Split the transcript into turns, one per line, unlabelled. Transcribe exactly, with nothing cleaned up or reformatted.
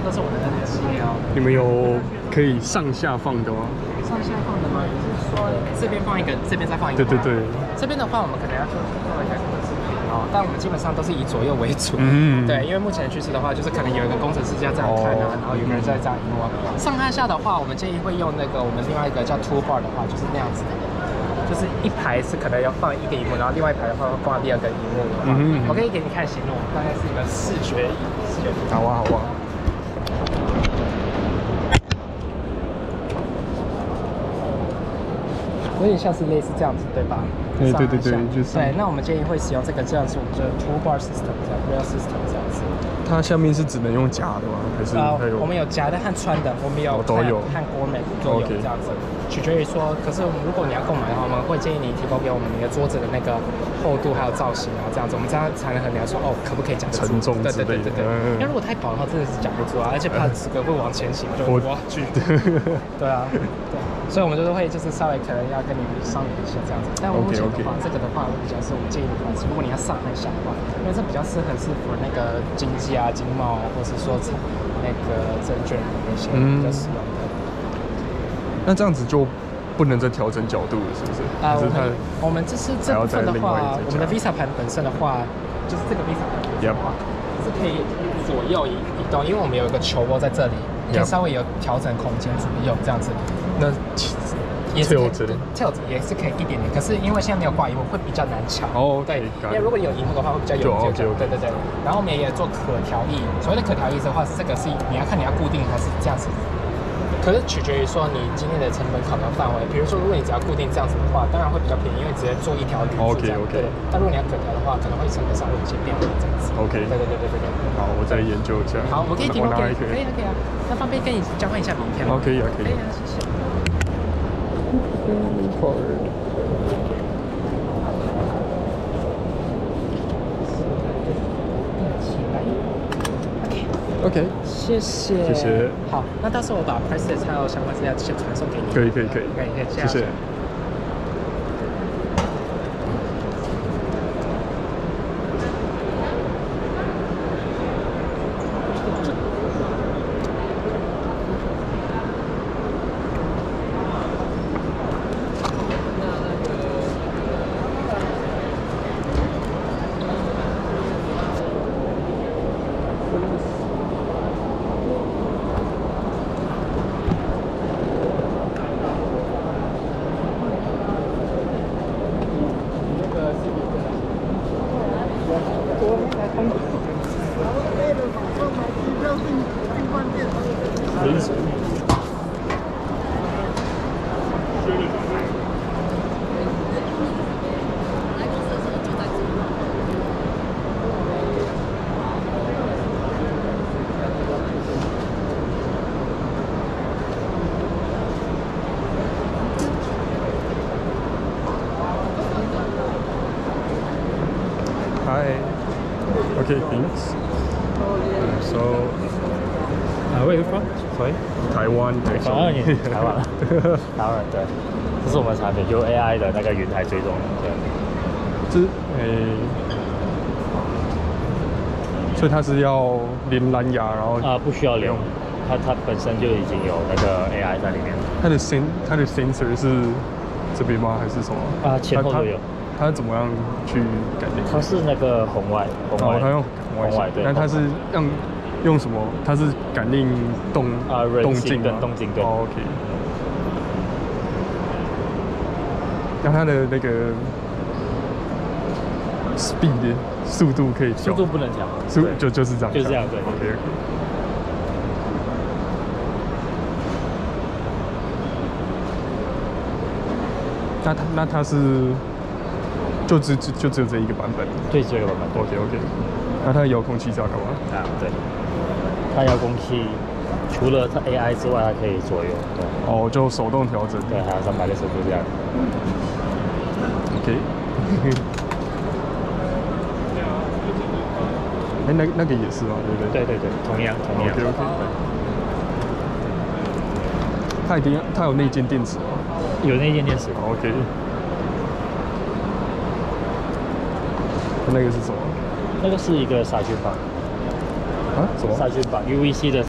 都是我们的冷气哦。
你们有可以上下放的吗？
上下放的吗？你是说这边放一个，这边再放一个？
对对对。这
边的话，我们可能要做做一下可能是平哦，但我们基本上都是以左右为主。
嗯。对，
因为目前的趋势的话，就是可能有一个工程师要这样看啊，然后有个人在这样荧幕。上和下的话，我们建议会用那个我们另外一个叫 two bar 的话，就是那样子的。就是一排是可能要放一个荧幕，然后另外一排的话会放第二个荧幕的话，嗯、我可以给你看形容，大概是一个视觉视觉。
好啊，好啊。
有点像是类似这样子，对吧？
对对对对，就是。
对，那我们建议会使用这个，这样是我们的 two bar system， 这样 rail system 这样子。
它下面是只能用夹的吗？还是还有？
我们有夹的和穿的，我们有
都有
和锅美都有这样子。取决于说，可是如果你要购买的话，我们会建议你提供给我们你的桌子的那个厚度还有造型啊，这样子，我们这样才能衡量说哦，可不可以夹得住？
承重之类的。
对对对对。因为如果太薄的话，真的是夹不住啊，而且怕整个会往前倾，就哇去。对啊，对。所以我们就是会就是稍微可能要跟你商量一下这样子，但我目前的话，这个的话比较是我建议的话，如果你要上和下的话，因为这比较适合是 for 那个经济啊、经贸啊，或是说那个证券那些比较使用的。
那这样子就不能再调整角度了，是不是？啊，
我们我们这是这部分的话，我们的 Visa 盘本身的话，就是这个 Visa 盘的话，是可以左右移移动，因为我们有一个球窝在这里，可以稍微有调整空间左右这样子。那也是跳着也是可以一点点，可是因为现在没有挂荧幕，会比较难调。哦，对，因为如果你有荧幕的话，会比较有有对对对。然后我们也做可调翼，所谓的可调翼的话，是这个是你要看你要固定还是这样子。可是取决于说你今天的成本考量范围，比如说如果你只要固定这样子的话，当然会比较便宜，因为直接做一条铝。OK OK。但如果你要可调的话，可能会成本上会有一些变化这样子。OK。对对对对对对。好，我再研究一下。好，我可以提供给你，可以可以啊。那方便跟你交换一下名片吗？可以啊可以。可以啊，谢谢。OK， 谢谢，谢谢。好，那到时候我把 price list 还有相关资料先传送给你。可以，可以，可以，可以，可以，谢谢。Hi. Okay, thanks. Uh, so,
uh, where are you from? Sorry?
Taiwan.
台湾，台湾，台湾，对，这是我们产品，就 A I 的那个云台追踪，对。
这，诶，所以它是要连蓝牙，然后
啊、呃，不需要连，它它本身就已经有那个 A I 在里面。
它的 sen 它的 sensor 是这边吗？还是什么？
啊，前后都有。
它怎么样去感应？
它是那个红外，红外，
哦，它用红外，对。那它是用用什么？它是感应动
啊
动静
跟动静对。
哦 OK。那它的那个 speed 速度可以调？
速度不能调，
速就就是这样，
就是这样对。
OK OK。那它那它是就只就就只有这一个版本？
对，这个版本。
OK OK。那它的遥控器是要干嘛？
啊，对。它遥控器除了它 A I 之外，它可以左右。对。
哦，就手动调整。
对，还有三百六十度这样。
OK。哎，那那个也是吗？对不对？
对对对，同样同样。
OK OK。它一定要它有内建电池吗？
有内建电池。
OK。那个是什么？
那个是一个杀菌棒。
啊？什么？
杀菌棒 ，U V C 的。